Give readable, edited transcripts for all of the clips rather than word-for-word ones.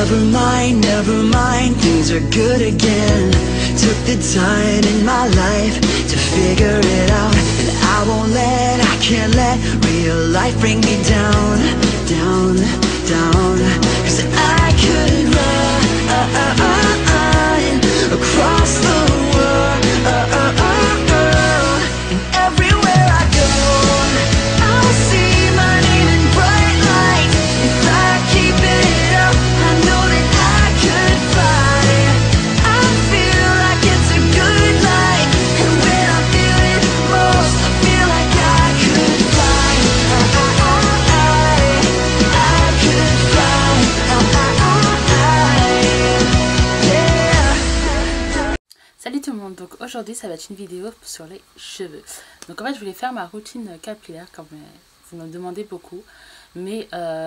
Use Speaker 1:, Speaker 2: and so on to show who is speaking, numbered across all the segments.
Speaker 1: never mind, things are good again. Took the time in my life to figure it out, and I can't let real life bring me down, down, down. Cause I could run across the world, and everywhere I go, I'll see my name in bright lights. If I keep it up, I know that I could fly. I feel like it's a good life, and when I feel it most, I feel like I could fly. I could fly. Yeah.
Speaker 2: Salut tout le monde, donc aujourd'hui ça va être une vidéo sur les cheveux. Donc en fait je voulais faire ma routine capillaire comme vous me demandez beaucoup. Mais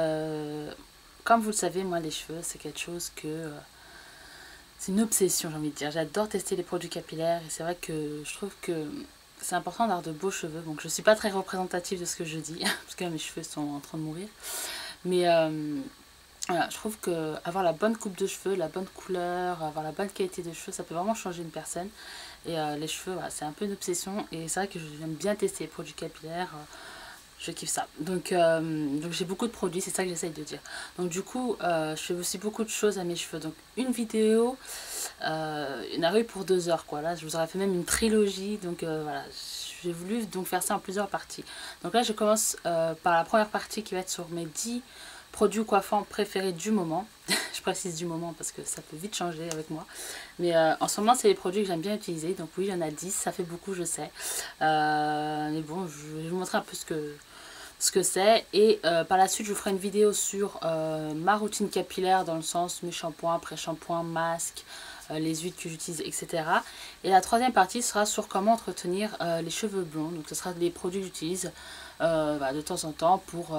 Speaker 2: comme vous le savez, moi les cheveux c'est quelque chose que... c'est une obsession, j'ai envie de dire. J'adore tester les produits capillaires et c'est vrai que je trouve que c'est important d'avoir de beaux cheveux. Donc je suis pas très représentative de ce que je dis parce que mes cheveux sont en train de mourir. Mais voilà, je trouve que avoir la bonne coupe de cheveux, la bonne couleur, avoir la bonne qualité de cheveux, ça peut vraiment changer une personne. Et les cheveux, voilà, c'est un peu une obsession. Et c'est vrai que j'aime bien tester les produits capillaires. Je kiffe ça. Donc j'ai beaucoup de produits, c'est ça que j'essaye de dire. Donc du coup, je fais aussi beaucoup de choses à mes cheveux. Donc une vidéo, il y en a eu pour 2 heures quoi. Là, je vous aurais fait même une trilogie. Donc voilà, j'ai voulu donc faire ça en plusieurs parties. Donc là, je commence par la première partie qui va être sur mes 10 produits coiffants préférés du moment. Je précise du moment parce que ça peut vite changer avec moi. Mais en ce moment, c'est les produits que j'aime bien utiliser. Donc oui, il y en a 10, ça fait beaucoup, je sais. Mais bon, je vais vous montrer un peu ce que c'est. Et par la suite, je vous ferai une vidéo sur ma routine capillaire dans le sens mes shampoings, après-shampoing, masques, les huiles que j'utilise, etc. Et la troisième partie sera sur comment entretenir les cheveux blonds. Donc ce sera des produits que j'utilise de temps en temps pour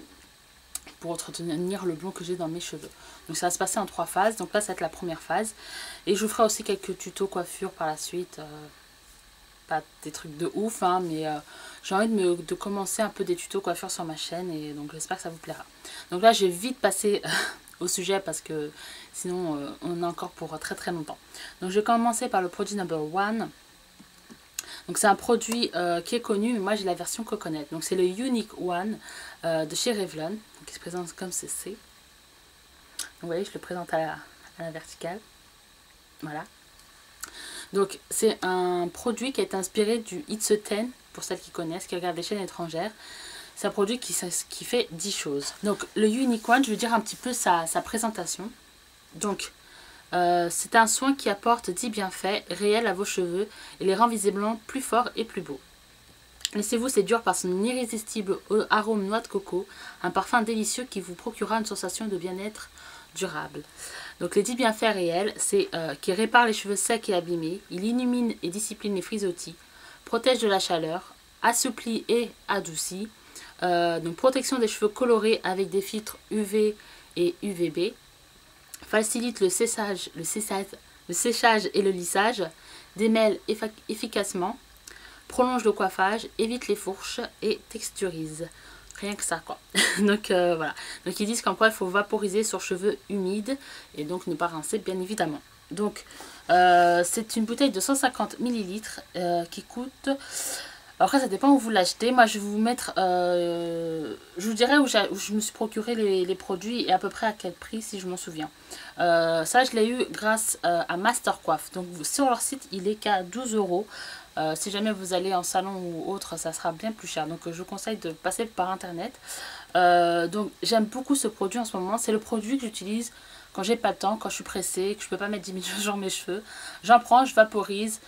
Speaker 2: entretenir le blond que j'ai dans mes cheveux. Donc ça va se passer en 3 phases. Donc là ça va être la première phase. Et je vous ferai aussi quelques tutos coiffure par la suite. Pas des trucs de ouf hein, mais j'ai envie de commencer un peu des tutos coiffure sur ma chaîne. Et donc j'espère que ça vous plaira. Donc là je vais vite passer au sujet parce que sinon on en a encore pour très très longtemps. Donc je vais commencer par le produit number 1. Donc c'est un produit qui est connu, mais moi j'ai la version Coconut. Donc c'est le Unique One de chez Revlon, qui se présente comme ceci. Donc vous voyez, je le présente à la verticale. Voilà. Donc c'est un produit qui est inspiré du It's a 10, pour celles qui connaissent, qui regardent les chaînes étrangères. C'est un produit qui fait 10 choses. Donc le Unique One, je vais dire un petit peu sa présentation. Donc c'est un soin qui apporte 10 bienfaits réels à vos cheveux et les rend visiblement plus forts et plus beaux. Laissez-vous séduire par son irrésistible arôme noix de coco, un parfum délicieux qui vous procurera une sensation de bien-être durable. Donc les 10 bienfaits réels, c'est qu'il répare les cheveux secs et abîmés, il illumine et discipline les frisottis, protège de la chaleur, assouplit et adoucit, donc protection des cheveux colorés avec des filtres UV et UVB, facilite le séchage et le lissage, démêle efficacement, prolonge le coiffage, évite les fourches et texturise. Rien que ça quoi. Donc voilà. Donc ils disent qu'en quoi il faut vaporiser sur cheveux humides et donc ne pas rincer bien évidemment. Donc c'est une bouteille de 150 ml qui coûte... Après ça dépend où vous l'achetez. Moi je vais vous mettre... je vous dirai où je me suis procuré les produits et à peu près à quel prix si je m'en souviens. Ça je l'ai eu grâce à Mastercoif. Donc sur leur site il est qu'à 12 €. Si jamais vous allez en salon ou autre, ça sera bien plus cher. Donc je vous conseille de passer par internet. Donc j'aime beaucoup ce produit en ce moment. C'est le produit que j'utilise quand j'ai pas le temps, quand je suis pressée, que je peux pas mettre 10 000 choses sur mes cheveux. J'en prends, je vaporise.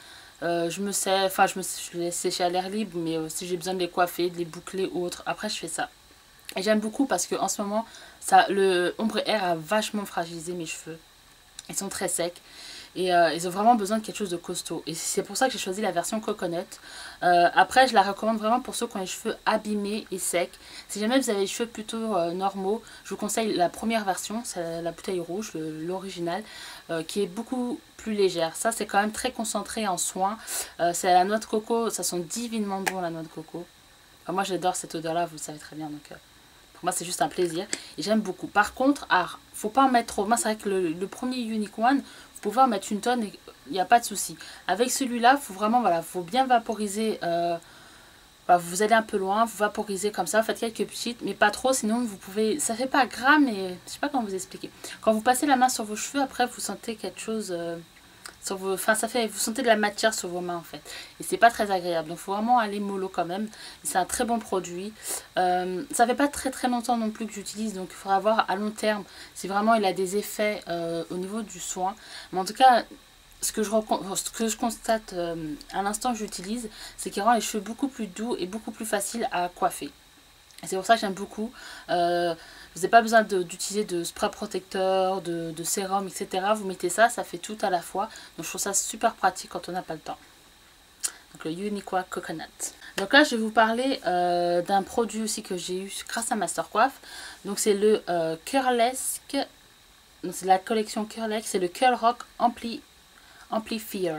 Speaker 2: Je les sécher à l'air libre, mais si j'ai besoin de les coiffer, de les boucler ou autre, après je fais ça. Et j'aime beaucoup parce que en ce moment, le ombre air a vachement fragilisé mes cheveux. Ils sont très secs. Et ils ont vraiment besoin de quelque chose de costaud. Et c'est pour ça que j'ai choisi la version Coconut. Après, je la recommande vraiment pour ceux qui ont les cheveux abîmés et secs. Si jamais vous avez les cheveux plutôt normaux, je vous conseille la première version, c'est la bouteille rouge, l'original, qui est beaucoup plus légère. Ça, c'est quand même très concentré en soins. C'est la noix de coco, ça sent divinement bon la noix de coco. Enfin, moi, j'adore cette odeur-là, vous le savez très bien. Donc, Pour moi, c'est juste un plaisir et j'aime beaucoup. Par contre, faut pas en mettre trop. Moi, c'est vrai que le premier Unique One, vous pouvez en mettre une tonne et il n'y a pas de souci. Avec celui-là, faut vraiment, voilà, faut bien vaporiser. Vous allez un peu loin, vous vaporisez comme ça, faites quelques petites, mais pas trop, sinon vous pouvez, ça fait pas gras, mais je sais pas comment vous expliquer. Quand vous passez la main sur vos cheveux, après vous sentez quelque chose sur vos, enfin vous sentez de la matière sur vos mains en fait, et c'est pas très agréable. Donc faut vraiment aller mollo quand même. C'est un très bon produit. Ça fait pas très longtemps non plus que j'utilise, donc il faudra voir à long terme si vraiment il a des effets au niveau du soin. Mais en tout cas, ce que je constate à l'instant que j'utilise, c'est qu'il rend les cheveux beaucoup plus doux et beaucoup plus faciles à coiffer. Et c'est pour ça que j'aime beaucoup. Vous n'avez pas besoin d'utiliser de spray protecteur, de sérum, etc. Vous mettez ça, ça fait tout à la fois. Donc je trouve ça super pratique quand on n'a pas le temps. Donc le Uniqua Coconut. Donc là je vais vous parler d'un produit aussi que j'ai eu grâce à Mastercoif. Donc c'est le Curlesque. C'est la collection Curlesque. C'est le Curl Rock Amplifier.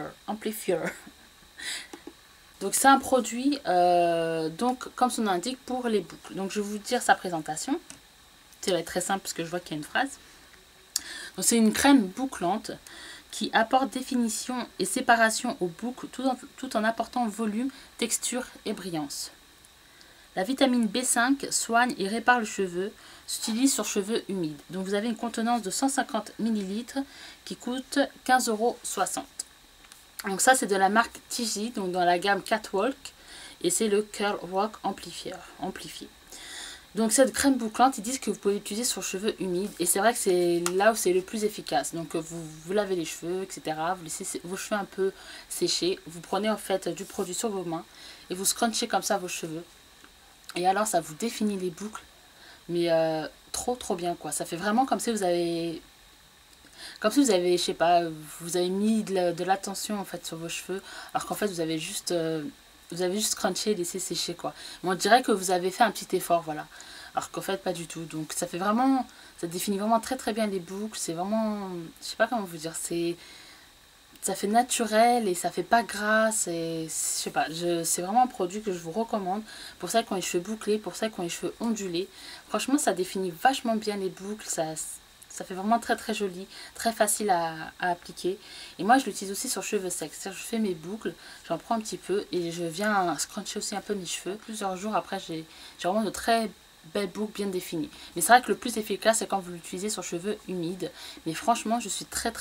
Speaker 2: Donc c'est un produit, donc comme son nom l'indique, pour les boucles. Donc je vais vous dire sa présentation. Ça va être très simple parce que je vois qu'il y a une phrase. Donc c'est une crème bouclante qui apporte définition et séparation aux boucles tout en apportant volume, texture et brillance. La vitamine B5 soigne et répare le cheveu, s'utilise sur cheveux humides. Donc vous avez une contenance de 150 ml qui coûte 15,60 €. Donc ça c'est de la marque TG, donc dans la gamme Catwalk, et c'est le Curl Rock amplifié. Donc cette crème bouclante, ils disent que vous pouvez l'utiliser sur cheveux humides, et c'est vrai que c'est là où c'est le plus efficace. Donc vous lavez les cheveux, etc. Vous laissez vos cheveux un peu sécher, vous prenez en fait du produit sur vos mains et vous scrunchez comme ça vos cheveux. Et alors ça vous définit les boucles, mais trop bien quoi. Ça fait vraiment comme si vous avez, je sais pas, vous avez mis de l'attention en fait sur vos cheveux, alors qu'en fait vous avez juste scrunché et laissé sécher quoi. Mais on dirait que vous avez fait un petit effort, voilà. Alors qu'en fait pas du tout. Donc ça fait vraiment, ça définit vraiment très bien les boucles. C'est vraiment, je sais pas comment vous dire, ça fait naturel et ça fait pas gras, je sais pas, c'est vraiment un produit que je vous recommande pour celles qui ont les cheveux bouclés, pour celles qui ont les cheveux ondulés. Franchement ça définit vachement bien les boucles, ça fait vraiment très joli, très facile à appliquer. Et moi je l'utilise aussi sur cheveux secs, c'est-à-dire je fais mes boucles, j'en prends un petit peu et je viens scruncher aussi un peu mes cheveux. Plusieurs jours après j'ai vraiment de très belles boucles bien définies. Mais c'est vrai que le plus efficace c'est quand vous l'utilisez sur cheveux humides. Mais franchement je suis très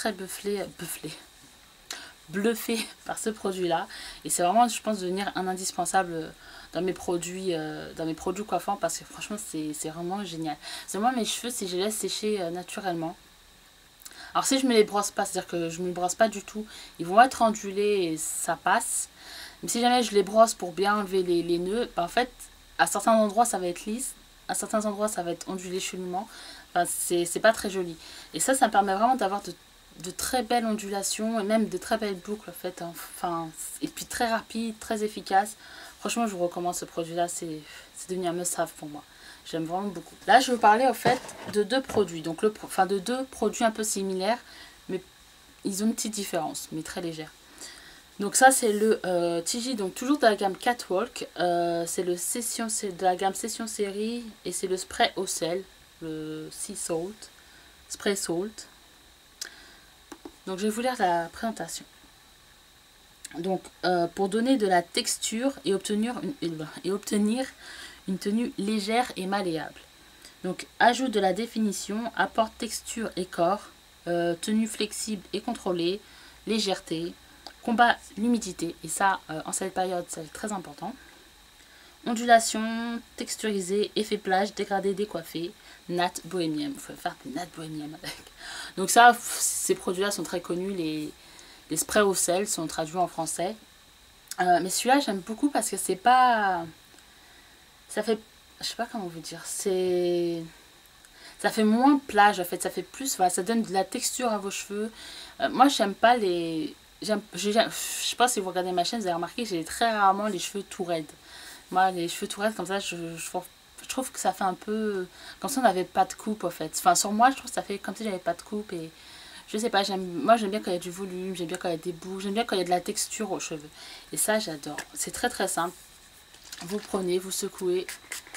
Speaker 2: bluffée par ce produit là, et c'est vraiment, je pense, devenir un indispensable dans mes produits coiffants, parce que franchement c'est vraiment génial. C'est moi mes cheveux, si je les laisse sécher naturellement, alors si je me les brosse pas, c'est à dire que je me les brosse pas du tout, ils vont être ondulés et ça passe. Mais si jamais je les brosse pour bien enlever les nœuds, en fait à certains endroits ça va être lisse, à certains endroits ça va être ondulé chelouement. Enfin c'est pas très joli, et ça me permet vraiment d'avoir de très belles ondulations et même de très belles boucles en fait, enfin, et puis très rapide, très efficace. Franchement je vous recommande ce produit là, c'est devenu un must-have pour moi, j'aime vraiment beaucoup. Là je vais vous parler en fait de deux produits, donc de deux produits un peu similaires, mais ils ont une petite différence, mais très légère. Donc ça c'est le TG, donc toujours de la gamme Catwalk, c'est de la gamme Session Série, et c'est le spray au sel, le Sea Salt, Spray Salt. Donc je vais vous lire la présentation. Donc pour donner de la texture et obtenir une tenue légère et malléable. Donc ajoute de la définition, apporte texture et corps, tenue flexible et contrôlée, légèreté, combat l'humidité, et ça en cette période c'est très important. Ondulation, texturisée, effet plage, dégradé, décoiffé, natte bohémienne. Il faut faire des nattes bohémiennes avec. Donc ça, ces produits-là sont très connus. Les sprays au sel sont traduits en français. Mais celui-là, j'aime beaucoup parce que c'est pas... Ça fait... Je sais pas comment vous dire. Ça fait moins plage en fait. Ça fait plus... Voilà, ça donne de la texture à vos cheveux. Moi, j'aime pas les... Je sais pas si vous regardez ma chaîne, vous avez remarqué, j'ai très rarement les cheveux tout raides. Moi, les cheveux tout raides comme ça, je trouve que ça fait un peu comme si on n'avait pas de coupe en fait. Enfin, sur moi, je trouve que ça fait comme si j'avais pas de coupe, et je sais pas, moi j'aime bien quand il y a du volume, j'aime bien quand il y a des boucles, j'aime bien quand il y a de la texture aux cheveux. Et ça, j'adore. C'est très simple. Vous prenez, vous secouez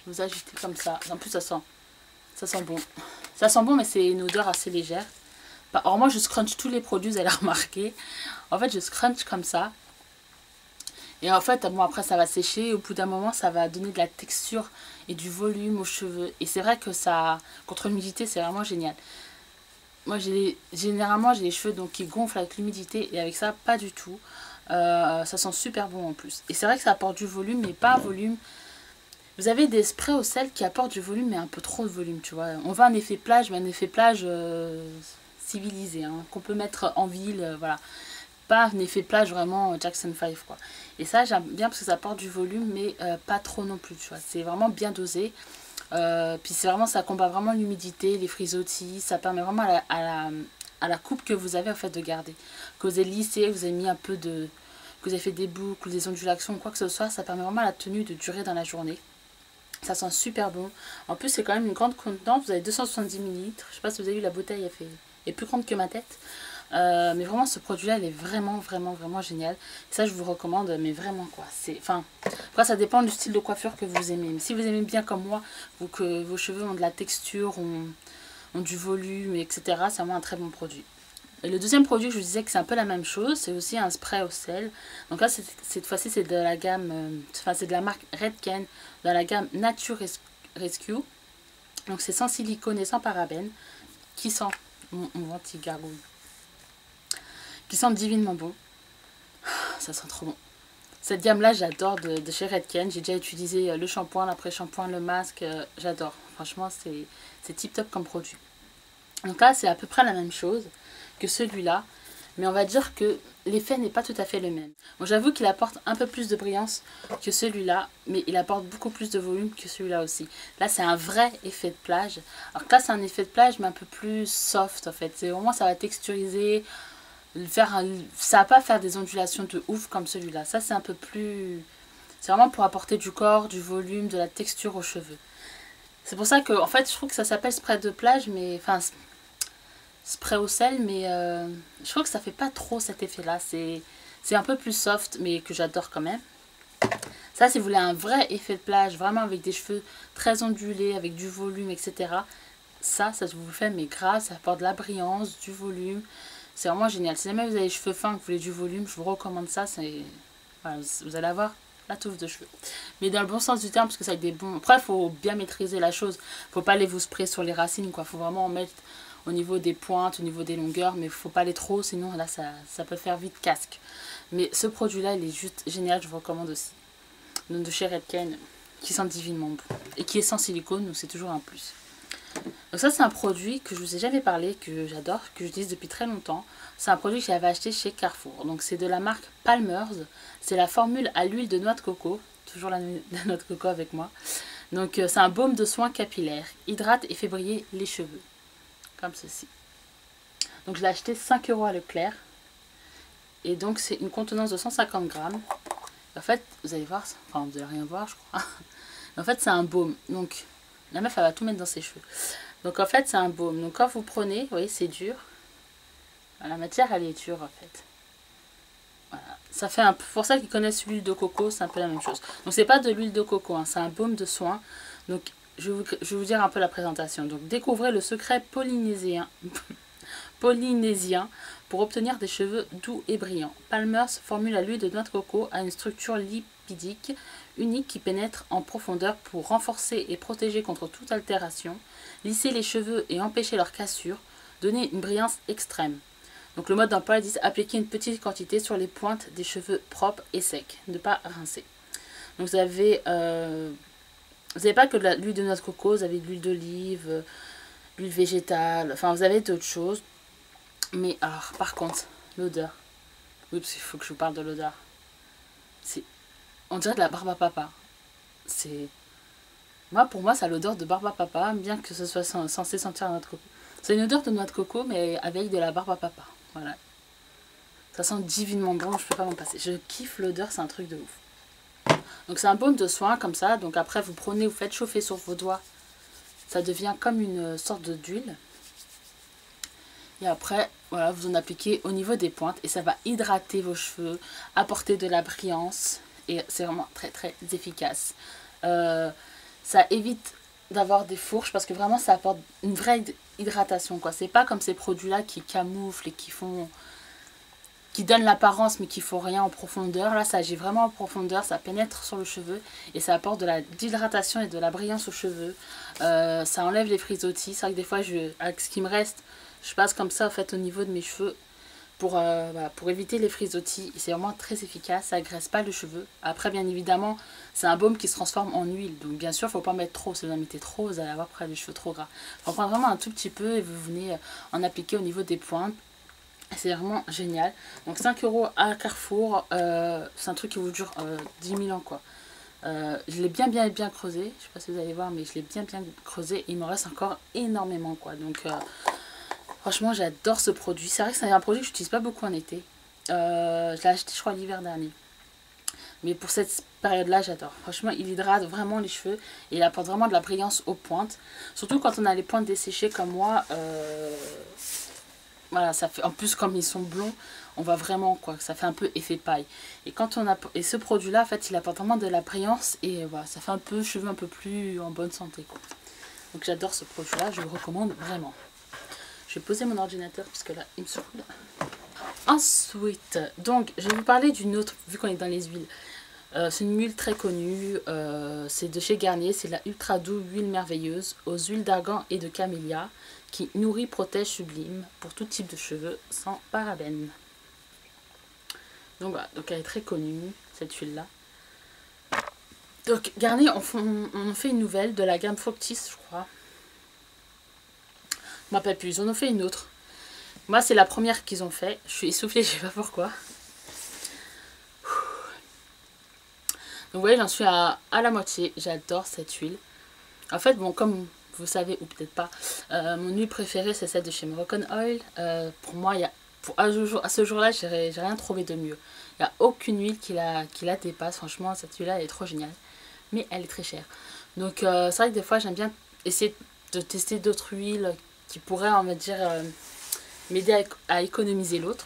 Speaker 2: Vous agitez comme ça. En plus, ça sent bon. Ça sent bon, mais c'est une odeur assez légère. Alors moi, je scrunch tous les produits, vous allez remarquer. En fait, je scrunch comme ça. Et en fait, bon, après, ça va sécher. Au bout d'un moment, ça va donner de la texture et du volume aux cheveux. Et c'est vrai que ça, contre l'humidité, c'est vraiment génial. Moi, généralement, j'ai les cheveux donc, qui gonflent avec l'humidité. Et avec ça, pas du tout. Ça sent super bon en plus. Et c'est vrai que ça apporte du volume, mais pas un volume. Vous avez des sprays au sel qui apportent du volume, mais un peu trop de volume, tu vois. On veut un effet plage, mais un effet plage civilisé, hein, qu'on peut mettre en ville, voilà. Pas un effet plage vraiment Jackson 5, quoi. Et ça, j'aime bien parce que ça apporte du volume, mais pas trop non plus, tu vois. C'est vraiment bien dosé. Puis c'est vraiment, ça combat vraiment l'humidité, les frisottis. Ça permet vraiment à la coupe que vous avez en fait de garder. Que vous avez lissé, vous avez mis un peu de... que vous avez fait des boucles, des ondulations, quoi que ce soit. Ça permet vraiment à la tenue de durer dans la journée. Ça sent super bon. En plus, c'est quand même une grande contenance. Vous avez 270 ml. Je sais pas si vous avez vu, la bouteille est plus grande que ma tête. Mais vraiment, ce produit-là, il est vraiment, vraiment, vraiment génial. Et ça, je vous recommande, mais vraiment, quoi. Enfin, après, ça dépend du style de coiffure que vous aimez. Mais si vous aimez bien comme moi, ou que vos cheveux ont de la texture, ont du volume, etc., c'est vraiment un très bon produit. Et le deuxième produit, je vous disais que c'est un peu la même chose. C'est aussi un spray au sel. Donc là, cette fois-ci, c'est de la gamme... Enfin, c'est de la marque Redken, dans la gamme Nature Rescue. Donc c'est sans silicone et sans parabènes. Qui sent... Mon ventilgargouille. Qui sent divinement bon. Ça sent trop bon. Cette gamme-là, j'adore de chez Redken. J'ai déjà utilisé le shampoing, l'après-shampoing, le masque. J'adore. Franchement, c'est tip top comme produit. Donc là, c'est à peu près la même chose que celui-là. Mais on va dire que l'effet n'est pas tout à fait le même. Bon, j'avoue qu'il apporte un peu plus de brillance que celui-là. Mais il apporte beaucoup plus de volume que celui-là aussi. Là, c'est un vrai effet de plage. Alors que là, c'est un effet de plage, mais un peu plus soft en fait. C'est vraiment, ça va texturiser... ça va pas faire des ondulations de ouf comme celui-là. Ça, c'est un peu plus... C'est vraiment pour apporter du corps, du volume, de la texture aux cheveux. C'est pour ça que, en fait, je trouve que ça s'appelle spray de plage, mais... Enfin, spray au sel, mais je trouve que ça fait pas trop cet effet-là. C'est un peu plus soft, mais que j'adore quand même. Ça, si vous voulez un vrai effet de plage, vraiment avec des cheveux très ondulés, avec du volume, etc. Ça vous le fait, mais grave, ça apporte de la brillance, du volume. C'est vraiment génial. Si jamais vous avez les cheveux fins, que vous voulez du volume, je vous recommande ça. Voilà, vous allez avoir la touffe de cheveux. Mais dans le bon sens du terme, parce que ça a des bons... Après, il faut bien maîtriser la chose. Il ne faut pas aller vous sprayer sur les racines, quoi. Il faut vraiment en mettre au niveau des pointes, au niveau des longueurs. Mais il ne faut pas aller trop, sinon là, ça peut faire vite casque. Mais ce produit-là, il est juste génial. Je vous recommande aussi. Donc, de chez Redken, qui sent divinement bon. Et qui est sans silicone, donc c'est toujours un plus. Donc ça, c'est un produit que je vous ai jamais parlé, que j'adore, que j'utilise depuis très longtemps. C'est un produit que j'avais acheté chez Carrefour. Donc c'est de la marque Palmer's. C'est la formule à l'huile de noix de coco. Toujours la noix de coco avec moi. Donc c'est un baume de soin capillaire. Hydrate et fait briller les cheveux. Comme ceci. Donc je l'ai acheté 5 € à Leclerc. Et donc c'est une contenance de 150 grammes. En fait, vous allez voir, enfin vous allez rien voir je crois. En fait c'est un baume. Donc la meuf elle va tout mettre dans ses cheveux. Donc en fait c'est un baume. Donc quand vous prenez, vous voyez c'est dur. La matière elle est dure en fait. Voilà. Ça fait un peu, pour ça qu'ils connaissent l'huile de coco, c'est un peu la même chose. Donc c'est pas de l'huile de coco, hein, c'est un baume de soin. Donc je vais vous dire un peu la présentation. Donc découvrez le secret polynésien. polynésien pour obtenir des cheveux doux et brillants. Palmer's formule à l'huile de noix de coco a une structure lipidique unique qui pénètre en profondeur pour renforcer et protéger contre toute altération, lisser les cheveux et empêcher leur cassure, donner une brillance extrême. Donc le mode d'emploi dit appliquer une petite quantité sur les pointes des cheveux propres et secs, ne pas rincer. Donc vous avez pas que de l'huile de noix de coco, vous avez de l'huile d'olive, l'huile végétale, enfin vous avez d'autres choses. Mais alors par contre, l'odeur. Oui, parce qu'il faut que je vous parle de l'odeur. On dirait de la barbe à papa. Pour moi, ça a l'odeur de barbe à papa, bien que ce soit censé sentir la noix de coco. C'est une odeur de noix de coco, mais avec de la barbe à papa. Voilà. Ça sent divinement bon, je peux pas m'en passer. Je kiffe l'odeur, c'est un truc de ouf. Donc c'est un baume de soin comme ça. Donc après, vous prenez, vous faites chauffer sur vos doigts. Ça devient comme une sorte d'huile. Et après, voilà, vous en appliquez au niveau des pointes. Et ça va hydrater vos cheveux, apporter de la brillance. Et c'est vraiment très très efficace. ça évite d'avoir des fourches parce que vraiment ça apporte une vraie hydratation quoi. C'est pas comme ces produits là qui camouflent et qui donnent l'apparence mais qui font rien en profondeur. Là ça agit vraiment en profondeur, ça pénètre sur le cheveu et ça apporte de l'hydratation et de la brillance aux cheveux. Ça enlève les frisottis. C'est vrai que des fois avec ce qui me reste je passe comme ça en fait au niveau de mes cheveux voilà, pour éviter les frisottis. C'est vraiment très efficace, ça agresse pas le cheveu. Après bien évidemment c'est un baume qui se transforme en huile, donc bien sûr il ne faut pas mettre trop. Si vous en mettez trop vous allez avoir après les cheveux trop gras. Il faut prendre vraiment un tout petit peu et vous venez en appliquer au niveau des pointes. C'est vraiment génial. Donc 5 € à Carrefour, c'est un truc qui vous dure 10 000 ans quoi. Je l'ai bien creusé, je sais pas si vous allez voir mais je l'ai bien creusé et il me reste encore énormément quoi. Donc franchement j'adore ce produit. C'est vrai que c'est un produit que je n'utilise pas beaucoup en été. Je l'ai acheté je crois l'hiver dernier. Mais pour cette période là j'adore. Franchement il hydrate vraiment les cheveux et il apporte vraiment de la brillance aux pointes. Surtout quand on a les pointes desséchées comme moi. Voilà, ça fait, en plus comme ils sont blonds, on voit vraiment quoi, ça fait un peu effet paille. Et quand on a, et ce produit là en fait il apporte vraiment de la brillance et voilà, ça fait un peu cheveux un peu plus en bonne santé quoi. Donc j'adore ce produit là, je le recommande vraiment. Je vais poser mon ordinateur parce que là il me saoule. Ensuite, donc je vais vous parler d'une autre, vu qu'on est dans les huiles. C'est une huile très connue, c'est de chez Garnier, c'est la Ultra Doux huile merveilleuse aux huiles d'argan et de camélia qui nourrit, protège, sublime pour tout type de cheveux sans parabènes. Donc voilà, donc elle est très connue cette huile là. Donc Garnier on fait une nouvelle de la gamme Fructis je crois. Je ne m'appelle plus, ils en ont fait une autre. Moi c'est la première qu'ils ont fait, je suis essoufflée, je sais pas pourquoi. Donc vous voyez j'en suis à la moitié, j'adore cette huile. En fait bon comme vous savez ou peut-être pas, mon huile préférée c'est celle de chez Moroccan Oil. Pour moi à ce jour là j'ai rien trouvé de mieux. Il n'y a aucune huile qui la dépasse, franchement cette huile là elle est trop géniale. Mais elle est très chère. Donc c'est vrai que des fois j'aime bien essayer de tester d'autres huiles qui pourraient on va dire m'aider à économiser l'autre.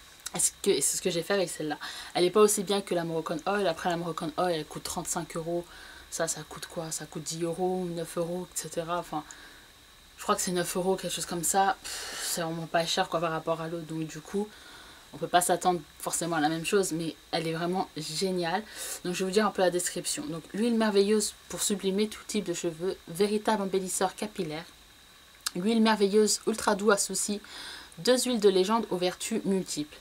Speaker 2: Et c'est ce que j'ai fait avec celle-là. Elle n'est pas aussi bien que la Moroccan Oil. Après la Moroccan Oil elle coûte 35 €. Ça coûte quoi? Ça coûte 10 €, 9 €, etc. Enfin, je crois que c'est 9 €, quelque chose comme ça. C'est vraiment pas cher quoi par rapport à l'autre. Donc du coup, on peut pas s'attendre forcément à la même chose. Mais elle est vraiment géniale. Donc je vais vous dire un peu la description. Donc l'huile merveilleuse pour sublimer tout type de cheveux. Véritable embellisseur capillaire. L'huile merveilleuse ultra doux associe 2 huiles de légende aux vertus multiples.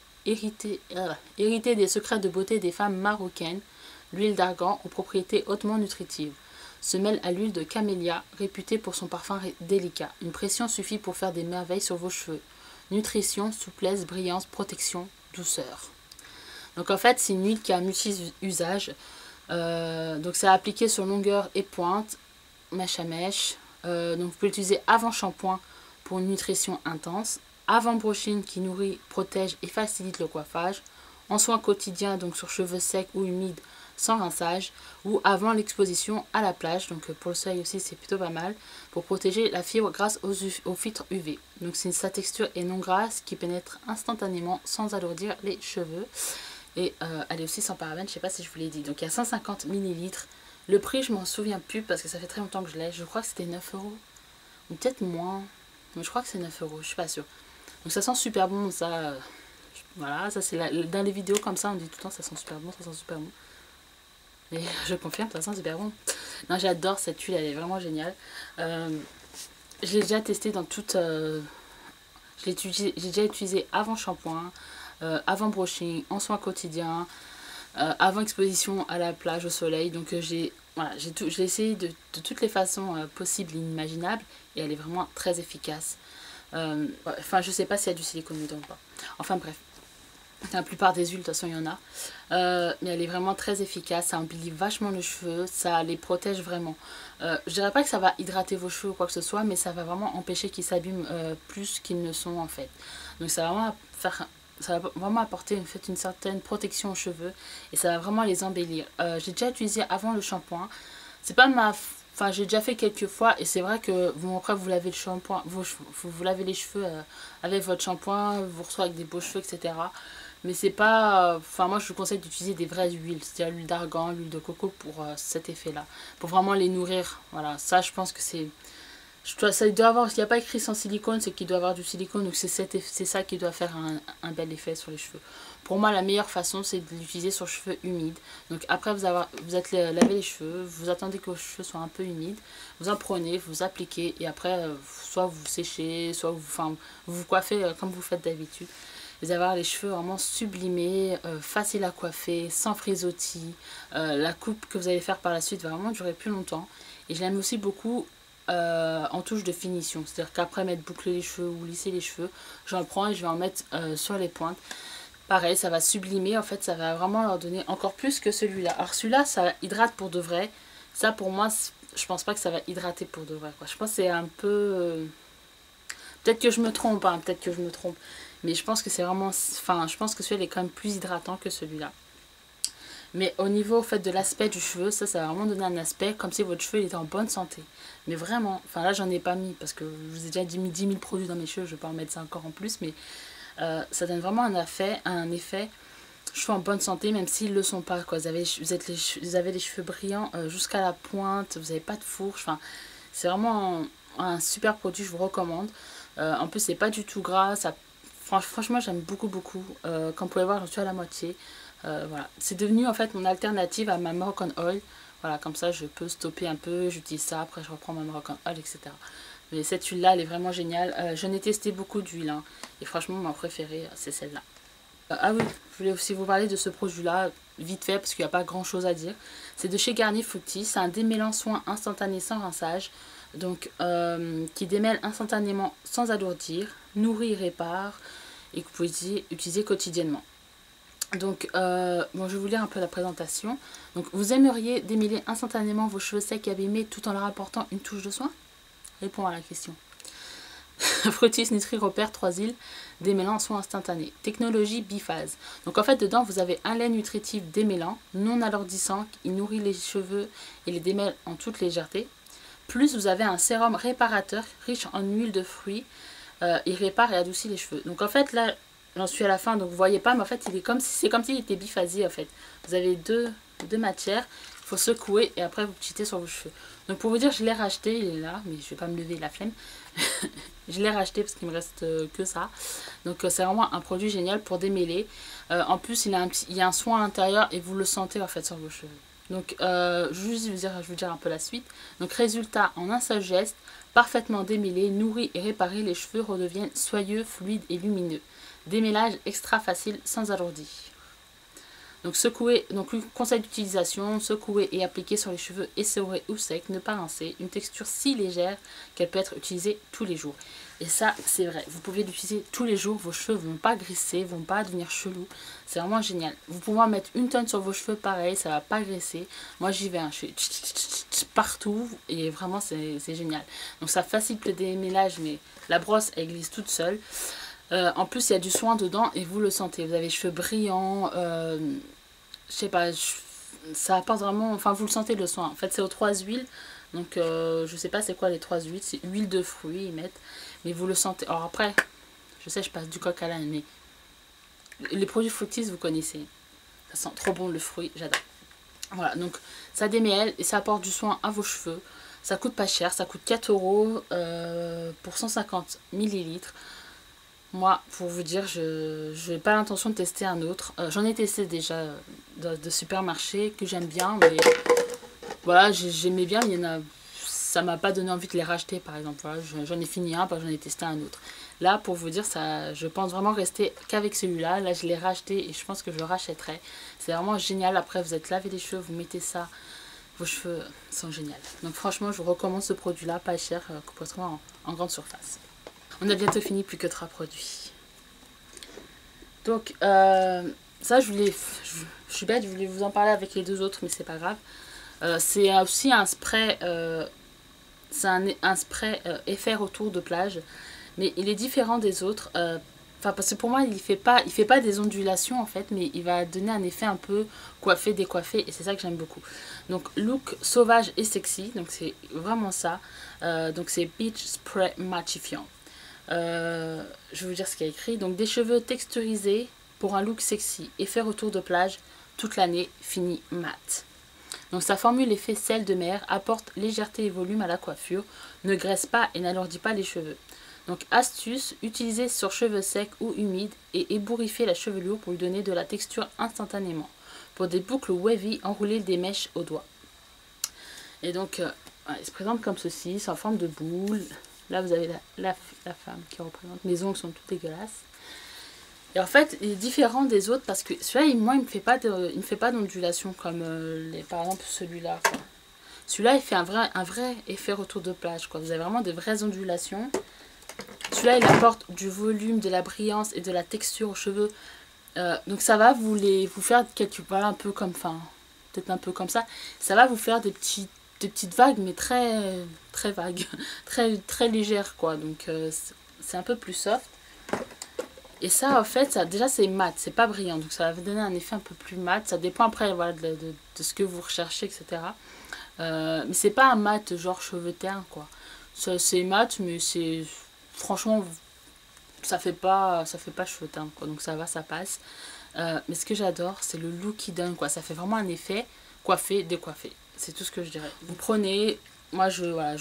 Speaker 2: Héritée des secrets de beauté des femmes marocaines, l'huile d'argan aux propriétés hautement nutritives se mêle à l'huile de camélia, réputée pour son parfum délicat. Une pression suffit pour faire des merveilles sur vos cheveux. Nutrition, souplesse, brillance, protection, douceur. Donc en fait c'est une huile qui a multi-usages. Donc c'est appliqué sur longueur et pointe, mèche à mèche. Donc vous pouvez l'utiliser avant shampoing pour une nutrition intense. Avant brushing qui nourrit, protège et facilite le coiffage. En soin quotidien donc sur cheveux secs ou humides sans rinçage. Ou avant l'exposition à la plage. Donc pour le soleil aussi c'est plutôt pas mal. Pour protéger la fibre grâce aux filtres UV. Donc sa texture est non grasse qui pénètre instantanément sans alourdir les cheveux. Et elle est aussi sans parabènes, je sais pas si je vous l'ai dit. Donc il y a 150 ml. Le prix je m'en souviens plus parce que ça fait très longtemps que je l'ai. Je crois que c'était 9 €. Ou peut-être moins. Mais je crois que c'est 9 €, je suis pas sûre. Donc ça sent super bon, ça, voilà, ça c'est dans les vidéos comme ça, on dit tout le temps ça sent super bon, ça sent super bon. Et je confirme, ça sent super bon. Non, j'adore cette huile, elle est vraiment géniale. Je l'ai déjà testée dans toutes, j'ai déjà utilisé avant shampoing, avant brushing, en soin quotidien, avant exposition à la plage, au soleil. Donc voilà, j'ai essayé de toutes les façons possibles et inimaginables et elle est vraiment très efficace. Enfin je sais pas s'il y a du silicone dedans ou pas, enfin bref, la plupart des huiles de toute façon il y en a, mais elle est vraiment très efficace, ça embellit vachement les cheveux, ça les protège vraiment. Je dirais pas que ça va hydrater vos cheveux ou quoi que ce soit, mais ça va vraiment empêcher qu'ils s'abîment plus qu'ils ne sont en fait. Donc ça va vraiment apporter une certaine protection aux cheveux et ça va vraiment les embellir. J'ai déjà utilisé avant le shampoing, c'est pas ma... Enfin, j'ai déjà fait quelques fois et c'est vrai que bon, après vous lavez le shampoing, vous lavez les cheveux avec votre shampoing, vous reçoit avec des beaux cheveux, etc. Mais c'est pas... Enfin, moi, je vous conseille d'utiliser des vraies huiles. C'est-à-dire l'huile d'argan, l'huile de coco pour cet effet-là. Pour vraiment les nourrir. Voilà, ça, je pense que c'est... Ça doit avoir, s'il n'y a pas écrit sans silicone, c'est qu'il doit avoir du silicone, donc c'est ça qui doit faire un bel effet sur les cheveux. Pour moi, la meilleure façon, c'est de l'utiliser sur cheveux humides. Donc après vous êtes lavé les cheveux, vous attendez que vos cheveux soient un peu humides, vous en prenez, vous appliquez, et après, soit vous séchez, soit vous coiffez comme vous faites d'habitude. Vous allez avoir les cheveux vraiment sublimés, faciles à coiffer, sans frisottis. La coupe que vous allez faire par la suite va vraiment durer plus longtemps. Et je l'aime aussi beaucoup en touche de finition. C'est-à-dire qu'après m'être boucler les cheveux ou lisser les cheveux, j'en prends et je vais en mettre sur les pointes. Pareil, ça va sublimer, en fait, ça va vraiment leur donner encore plus que celui-là. Alors celui-là, ça hydrate pour de vrai. Ça, pour moi, je pense pas que ça va hydrater pour de vrai, quoi. Je pense que c'est un peu... Peut-être que je me trompe, hein, peut-être que je me trompe. Mais je pense que c'est vraiment... Enfin, je pense que celui-là est quand même plus hydratant que celui-là. Mais au niveau, en fait, de l'aspect du cheveu, ça va vraiment donner un aspect comme si votre cheveu il était en bonne santé. Mais vraiment, enfin là, j'en ai pas mis parce que je vous ai déjà mis 10 000 produits dans mes cheveux, je vais pas en mettre ça encore en plus, mais ça donne vraiment un effet cheveux en bonne santé, même s'ils ne le sont pas, quoi. Vous avez les cheveux brillants jusqu'à la pointe, vous n'avez pas de fourche, enfin, c'est vraiment un super produit, je vous recommande. En plus, c'est pas du tout gras, ça, franchement, j'aime beaucoup. Comme vous pouvez voir, j'en suis à la moitié. Voilà. C'est devenu en fait mon alternative à ma Moroccan Oil. Voilà, comme ça je peux stopper un peu, j'utilise ça, après je reprends ma Moroccan Oil, etc. Mais cette huile là elle est vraiment géniale. J'en ai testé beaucoup d'huiles hein, et franchement ma préférée c'est celle-là. Ah oui, je voulais aussi vous parler de ce produit là, vite fait parce qu'il n'y a pas grand chose à dire. C'est de chez Garnier Fructis, c'est un démêlant soin instantané sans rinçage. Donc qui démêle instantanément sans alourdir, nourrit et répare et que vous pouvez utiliser quotidiennement. Donc, bon, je vais vous lire un peu la présentation. Donc, vous aimeriez démêler instantanément vos cheveux secs et abîmés tout en leur apportant une touche de soin? Répond à la question. Fructis Nutri Repère 3 îles, démêlant soin instantané. Technologie biphase. Donc, en fait, dedans, vous avez un lait nutritif démêlant, non alourdissant, qui nourrit les cheveux et les démêle en toute légèreté. Plus, vous avez un sérum réparateur riche en huile de fruits. Il répare et adoucit les cheveux. Donc, en fait, là... J'en suis à la fin, donc vous voyez pas, mais en fait, c'est comme s'il était biphasique, en fait. Vous avez deux matières, il faut secouer et après vous petitez sur vos cheveux. Donc pour vous dire, je l'ai racheté, il est là, mais je vais pas me lever la flemme. Je l'ai racheté parce qu'il me reste que ça. Donc c'est vraiment un produit génial pour démêler. En plus, il y a un soin à l'intérieur et vous le sentez en fait sur vos cheveux. Donc je vais vous dire un peu la suite. Donc résultat, en un seul geste, parfaitement démêlé, nourri et réparé, les cheveux redeviennent soyeux, fluides et lumineux. Démêlage extra facile sans alourdi. Donc secouer, donc conseil d'utilisation, secouer et appliquer sur les cheveux essorés ou secs, ne pas rincer, une texture si légère qu'elle peut être utilisée tous les jours. Et ça c'est vrai, vous pouvez l'utiliser tous les jours, vos cheveux vont pas graisser, vont pas devenir chelous, c'est vraiment génial. Vous pouvez en mettre une tonne sur vos cheveux, pareil, ça va pas graisser. Moi j'y vais, hein, je fais partout et vraiment c'est génial. Donc ça facilite le démêlage, mais la brosse elle glisse toute seule. En plus il y a du soin dedans et vous le sentez, vous avez les cheveux brillants, je sais pas, ça apporte vraiment, enfin vous le sentez le soin. En fait c'est aux 3 huiles, donc je sais pas c'est quoi les 3 huiles, c'est huile de fruits ils mettent, mais vous le sentez. Alors après, je sais je passe du coq à l'âne, mais les produits Fructis vous connaissez, ça sent trop bon le fruit, j'adore. Voilà, donc ça démêle et ça apporte du soin à vos cheveux, ça coûte pas cher, ça coûte 4 € pour 150 ml. Moi, pour vous dire, je n'ai pas l'intention de tester un autre. J'en ai testé déjà de supermarché que j'aime bien, mais voilà, j'aimais bien. Ça m'a pas donné envie de les racheter, par exemple. Voilà, j'en ai fini un, j'en ai testé un autre. Là, pour vous dire, ça, je pense vraiment rester qu'avec celui-là. Là, je l'ai racheté et je pense que je le rachèterai. C'est vraiment génial. Après, vous êtes lavé les cheveux, vous mettez ça. Vos cheveux sont géniaux. Donc franchement, je vous recommande ce produit-là, pas cher, que vous pouvez trouver en grande surface. On a bientôt fini, plus que 3 produits. Donc, ça, je suis bête, je voulais vous en parler avec les 2 autres, mais c'est pas grave. C'est aussi un spray, effet retour de plage, mais il est différent des autres. Enfin, parce que pour moi, il fait pas des ondulations en fait, mais il va donner un effet un peu coiffé, décoiffé, et c'est ça que j'aime beaucoup. Donc, look sauvage et sexy, donc c'est vraiment ça. Donc, c'est Beach Spray Matifiant. Je vais vous dire ce qu'il y a écrit. Donc des cheveux texturisés, pour un look sexy. Effet retour de plage toute l'année, fini mat. Donc sa formule effet sel de mer apporte légèreté et volume à la coiffure, ne graisse pas et n'alourdit pas les cheveux. Donc astuce, utilisez sur cheveux secs ou humides et ébouriffez la chevelure pour lui donner de la texture instantanément. Pour des boucles wavy, enroulez des mèches au doigt. Et donc il se présente comme ceci, c'est en forme de boule. Là vous avez la femme qui représente, mes ongles sont tout dégueulasses. Et en fait, il est différent des autres parce que celui-là, moi, il me fait pas d'ondulation comme par exemple celui-là. Celui-là, il fait un vrai effet retour de plage, quoi. Vous avez vraiment de vraies ondulations. Celui-là, il apporte du volume, de la brillance et de la texture aux cheveux. Donc ça va vous faire quelques, voilà, un peu comme, enfin, peut-être un peu comme ça. Ça va vous faire des petites vagues, mais très vagues, très légères, quoi. Donc c'est un peu plus soft. Et ça, en fait, ça, déjà c'est mat, c'est pas brillant, donc ça va vous donner un effet un peu plus mat. Ça dépend après, voilà, de ce que vous recherchez, etc. Mais c'est pas un mat genre cheveux terne, quoi. C'est mat, mais c'est franchement, ça fait pas cheveux terne, quoi. Donc ça va, ça passe. Mais ce que j'adore, c'est le look qu'il donne, quoi. Ça fait vraiment un effet coiffé, décoiffé. C'est tout ce que je dirais. Vous prenez, moi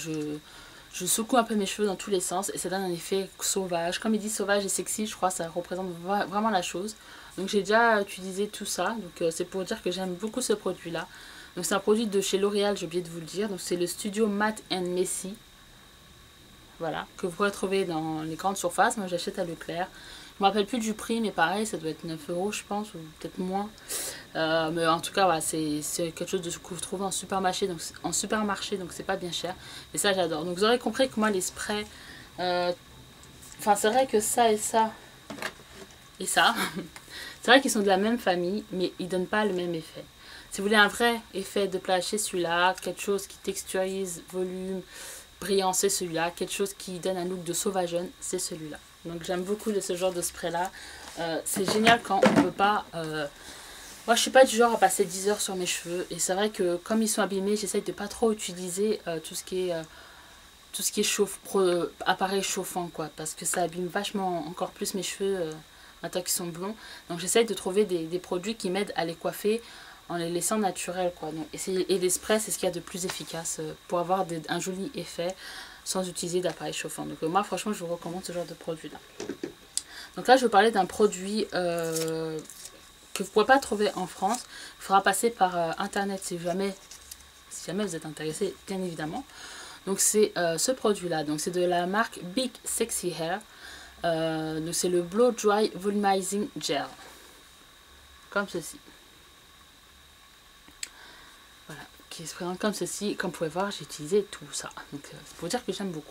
Speaker 2: je secoue un peu mes cheveux dans tous les sens et ça donne un effet sauvage. Comme il dit sauvage et sexy, je crois que ça représente vraiment la chose. Donc j'ai déjà utilisé tout ça. Donc c'est pour dire que j'aime beaucoup ce produit là. Donc c'est un produit de chez L'Oréal, j'ai oublié de vous le dire. Donc c'est le Studio Matte & Messy. Voilà, que vous pouvez trouver dans les grandes surfaces. Moi j'achète à Leclerc. Je me rappelle plus du prix, mais pareil, ça doit être 9 € je pense, ou peut-être moins. Mais en tout cas, voilà, c'est quelque chose que vous trouvez en supermarché, donc c'est pas bien cher. Et ça, j'adore. Donc vous aurez compris que moi, les sprays, enfin c'est vrai que ça et ça, et ça, c'est vrai qu'ils sont de la même famille, mais ils donnent pas le même effet. Si vous voulez un vrai effet de plage, c'est celui-là, quelque chose qui texturise, volume, brillant, c'est celui-là, quelque chose qui donne un look de sauvageonne, c'est celui-là. Donc j'aime beaucoup ce genre de spray là. C'est génial quand on peut pas... Moi je suis pas du genre à passer 10 heures sur mes cheveux. Et c'est vrai que comme ils sont abîmés, j'essaye de pas trop utiliser tout ce qui est appareil chauffant, quoi. Parce que ça abîme vachement encore plus mes cheveux maintenant qu'ils sont blonds. Donc j'essaye de trouver des produits qui m'aident à les coiffer en les laissant naturels, quoi. Donc, et les sprays, c'est ce qu'il y a de plus efficace pour avoir un joli effet sans utiliser d'appareil chauffant. Donc moi franchement je vous recommande ce genre de produit là. Donc là je vais vous parler d'un produit que vous ne pourrez pas trouver en France. Il faudra passer par internet si jamais vous êtes intéressé, bien évidemment. Donc c'est ce produit là, donc c'est de la marque Big Sexy Hair. Donc c'est le Blow Dry Volumizing Gel, comme ceci. Voilà, qui se présente comme ceci. Comme vous pouvez voir, j'ai utilisé tout ça. Donc c'est pour dire que j'aime beaucoup.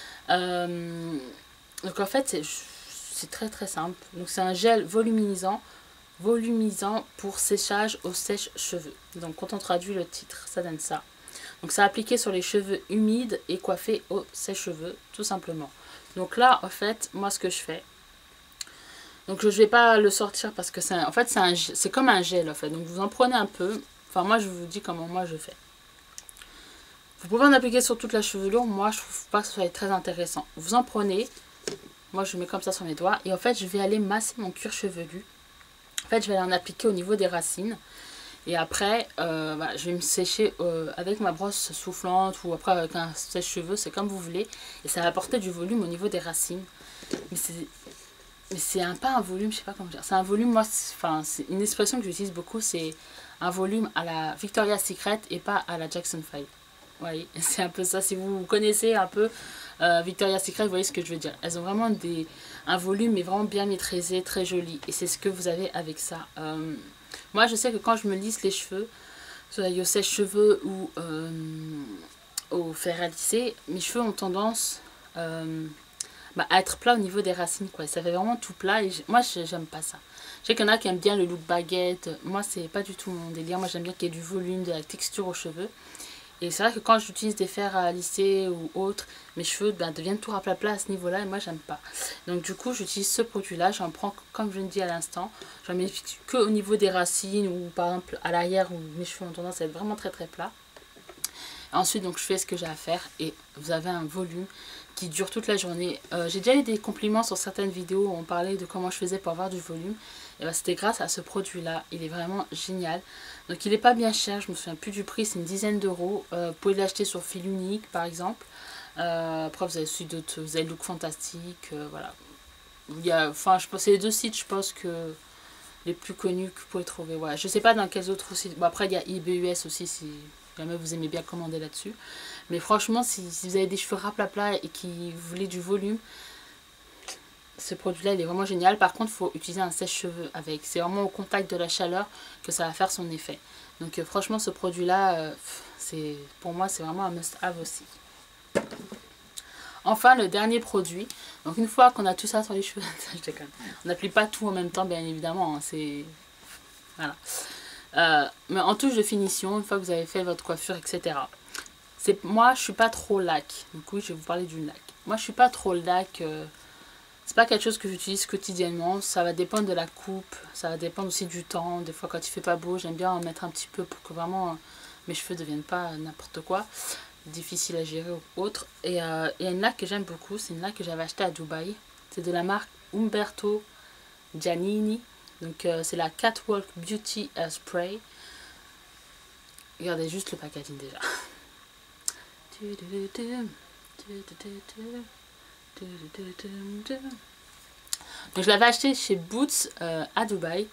Speaker 2: Donc en fait, c'est très simple. Donc c'est un gel volumisant pour séchage au sèche-cheveux. Donc quand on traduit le titre, ça donne ça. Donc c'est appliqué sur les cheveux humides et coiffé au sèche-cheveux, tout simplement. Donc là, en fait, moi ce que je fais, donc je vais pas le sortir parce que c'est comme un gel en fait. Donc vous en prenez un peu. Enfin moi je vous dis comment moi je fais. Vous pouvez en appliquer sur toute la chevelure. Moi je trouve pas que ce soit très intéressant. Vous en prenez. Moi je mets comme ça sur mes doigts. Et en fait je vais aller masser mon cuir chevelu. En fait je vais aller en appliquer au niveau des racines. Et après voilà, je vais me sécher avec ma brosse soufflante. Ou après avec un sèche-cheveux. C'est comme vous voulez. Et ça va apporter du volume au niveau des racines. Mais c'est pas un volume, je sais pas comment dire. C'est un volume, moi, c'est une expression que j'utilise beaucoup, c'est un volume à la Victoria's Secret et pas à la Jackson 5. Vous voyez, c'est un peu ça. Si vous connaissez un peu Victoria's Secret, vous voyez ce que je veux dire. Elles ont vraiment un volume, mais vraiment bien maîtrisé, très joli. Et c'est ce que vous avez avec ça. Moi, je sais que quand je me lisse les cheveux, soit au sèche-cheveux ou au fer à lisser, mes cheveux ont tendance... à être plat au niveau des racines, quoi. Ça fait vraiment tout plat et moi j'aime pas ça. Je sais qu'il y en a qui aiment bien le look baguette. Moi c'est pas du tout mon délire. Moi j'aime bien qu'il y ait du volume, de la texture aux cheveux. Et c'est vrai que quand j'utilise des fers à lisser ou autres, mes cheveux deviennent tout à plat à ce niveau là et moi j'aime pas. Donc du coup j'utilise ce produit là, j'en prends comme je le dis à l'instant. J'en mets que au niveau des racines ou par exemple à l'arrière où mes cheveux ont tendance à être vraiment très plat. Ensuite donc je fais ce que j'ai à faire et vous avez un volume qui dure toute la journée. J'ai déjà eu des compliments sur certaines vidéos où on parlait de comment je faisais pour avoir du volume. Et ben, c'était grâce à ce produit là, il est vraiment génial. Donc il est pas bien cher, je me souviens plus du prix, c'est une dizaine d'euros. Vous pouvez l'acheter sur fil unique par exemple. Après vous avez aussi d'autres, vous avez Look Fantastic, voilà. Il y a, enfin je pense c'est les deux sites je pense que les plus connus que vous pouvez trouver. Ouais. Je sais pas dans quels autres sites. Bon, après il y a eBay-US aussi si jamais vous aimez bien commander là-dessus. Mais franchement si vous avez des cheveux raplapla et qui vous voulez du volume, ce produit là il est vraiment génial. Par contre il faut utiliser un sèche-cheveux avec. C'est vraiment au contact de la chaleur que ça va faire son effet. Donc franchement ce produit là, pour moi c'est vraiment un must have aussi. Enfin le dernier produit, donc une fois qu'on a tout ça sur les cheveux, je déconne, on n'applique pas tout en même temps bien évidemment, hein, c'est... Voilà. Mais en touche de finition, une fois que vous avez fait votre coiffure, etc. Moi je suis pas trop lac, donc oui je vais vous parler du lac. Moi je suis pas trop lac, c'est pas quelque chose que j'utilise quotidiennement, ça va dépendre de la coupe, ça va dépendre aussi du temps, des fois quand il fait pas beau j'aime bien en mettre un petit peu pour que vraiment mes cheveux ne deviennent pas n'importe quoi. Difficile à gérer ou autre. Et il y a une laque que j'aime beaucoup, c'est une laque que j'avais achetée à Dubaï. C'est de la marque Umberto Giannini. Donc c'est la Catwalk Beauty Spray. Regardez juste le packaging déjà. Donc je l'avais acheté chez Boots à Dubaï.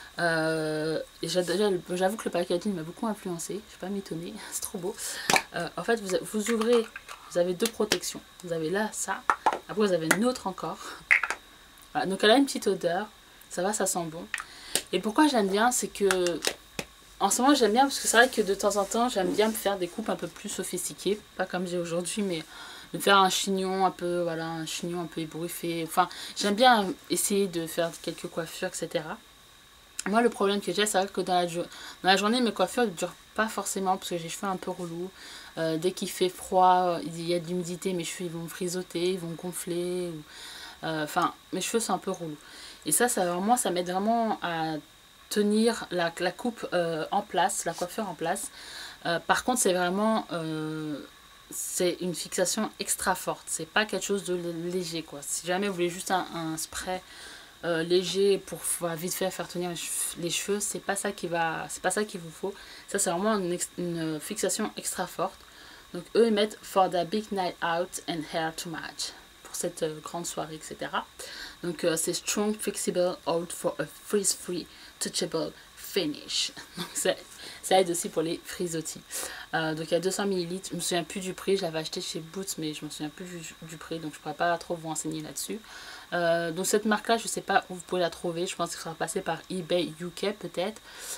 Speaker 2: J'avoue que le packaging m'a beaucoup influencé, je ne vais pas m'étonner, c'est trop beau. En fait vous ouvrez, vous avez deux protections, vous avez là ça, après vous avez une autre encore. Voilà, donc elle a une petite odeur, ça va, ça sent bon. Et pourquoi j'aime bien, c'est que en ce moment j'aime bien parce que c'est vrai que de temps en temps j'aime bien me faire des coupes un peu plus sophistiquées, pas comme j'ai aujourd'hui, mais de faire un chignon un peu, voilà, un chignon un peu ébouriffé. Enfin j'aime bien essayer de faire quelques coiffures, etc. Moi le problème que j'ai, c'est vrai que dans la journée mes coiffures ne durent pas forcément parce que j'ai les cheveux un peu relous. Dès qu'il fait froid, il y a de l'humidité, mes cheveux ils vont frissoter, ils vont gonfler. Enfin mes cheveux sont un peu relous. Et ça vraiment, ça m'aide vraiment à tenir la coupe en place, la coiffure en place. Par contre c'est vraiment... c'est une fixation extra forte, c'est pas quelque chose de léger quoi. Si jamais vous voulez juste un spray léger pour vite fait faire tenir les cheveux, c'est pas ça qu'il vous faut. Ça c'est vraiment une fixation extra forte. Donc eux ils mettent for the big night out and hair to match, pour cette grande soirée, etc. Donc c'est strong flexible out for a freeze free touchable finish. Donc ça aide aussi pour les frisottis. Donc il y a 200 ml, je me souviens plus du prix, je l'avais acheté chez Boots mais je me souviens plus du prix, donc je pourrais pas trop vous renseigner là-dessus. Donc cette marque là je sais pas où vous pouvez la trouver, je pense que ça sera passé par eBay UK peut-être.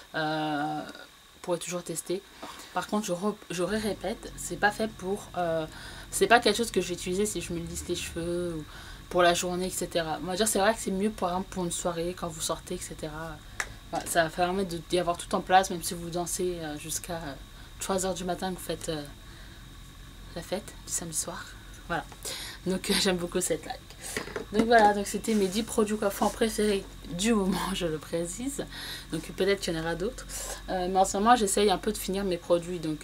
Speaker 2: Vous pourrez toujours tester. Par contre je répète, c'est pas fait pour... c'est pas quelque chose que je vais utiliser si je me lisse les cheveux ou pour la journée, etc. Moi c'est vrai que c'est mieux par exemple pour une soirée quand vous sortez, etc. Voilà, ça va permettre d'y avoir tout en place, même si vous dansez jusqu'à 3 h du matin que vous faites la fête du samedi soir. Voilà, donc j'aime beaucoup cette laque. Donc voilà, donc c'était mes 10 produits coiffants préférés du moment, je le précise. Donc peut-être qu'il y en aura d'autres. Mais en ce moment j'essaye un peu de finir mes produits. Donc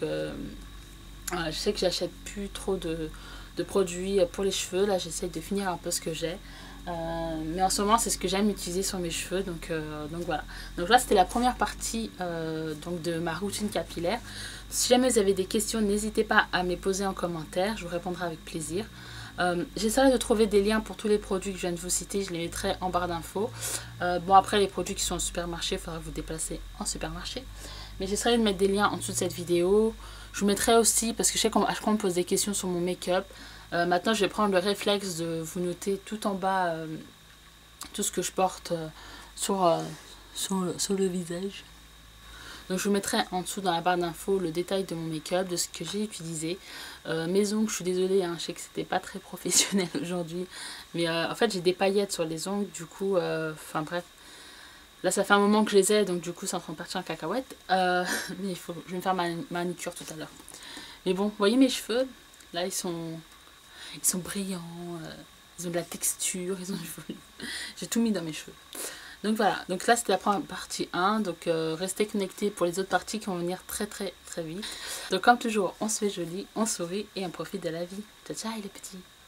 Speaker 2: je sais que j'achète plus trop de produits pour les cheveux. Là j'essaye de finir un peu ce que j'ai. Mais en ce moment c'est ce que j'aime utiliser sur mes cheveux, donc voilà. Donc là c'était la première partie donc de ma routine capillaire. Si jamais vous avez des questions, n'hésitez pas à me les poser en commentaire, je vous répondrai avec plaisir. J'essaierai de trouver des liens pour tous les produits que je viens de vous citer, je les mettrai en barre d'infos. Bon après les produits qui sont au supermarché, il faudra vous déplacer en supermarché. Mais j'essaierai de mettre des liens en dessous de cette vidéo. Je vous mettrai aussi, parce que je sais qu'à chaque fois on me pose des questions sur mon make-up. Maintenant je vais prendre le réflexe de vous noter tout en bas tout ce que je porte sur le visage. Donc je vous mettrai en dessous dans la barre d'infos le détail de mon make-up, de ce que j'ai utilisé. Mes ongles, je suis désolée, hein, je sais que c'était pas très professionnel aujourd'hui. Mais en fait j'ai des paillettes sur les ongles, du coup, enfin bref. Là ça fait un moment que je les ai, donc du coup c'est en train de partir en cacahuète. Mais je vais me faire ma manicure tout à l'heure. Mais bon, vous voyez mes cheveux, là ils sont brillants, ils ont de la texture, ils ont du volume. J'ai tout mis dans mes cheveux. Donc voilà, donc là c'était la première partie 1, donc restez connectés pour les autres parties qui vont venir très vite. Donc comme toujours, on se fait joli, on sourit et on profite de la vie. Ciao ciao les petits.